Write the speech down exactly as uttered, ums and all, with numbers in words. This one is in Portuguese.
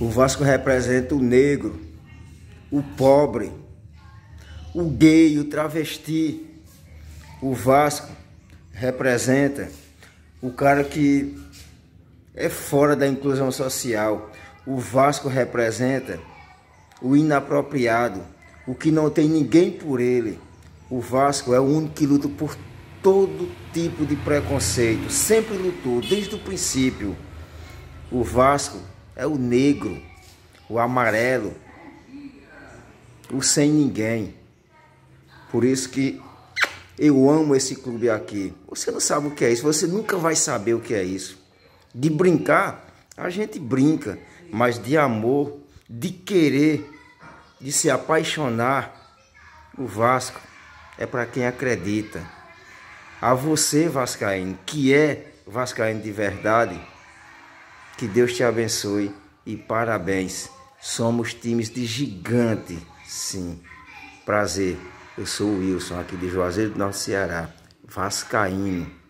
O Vasco representa o negro, o pobre, o gay, o travesti. O Vasco representa o cara que é fora da inclusão social. O Vasco representa o inapropriado, o que não tem ninguém por ele. O Vasco é o único que luta por todo tipo de preconceito, sempre lutou, desde o princípio. O Vasco é o negro, o amarelo, o sem ninguém. Por isso que eu amo esse clube aqui. Você não sabe o que é isso, você nunca vai saber o que é isso. De brincar, a gente brinca, mas de amor, de querer, de se apaixonar, o Vasco é para quem acredita. A você, vascaíno, que é vascaíno de verdade, que Deus te abençoe e parabéns. Somos times de gigante, sim. Prazer, eu sou o Wilson, aqui de Juazeiro do Norte, Ceará, vascaíno.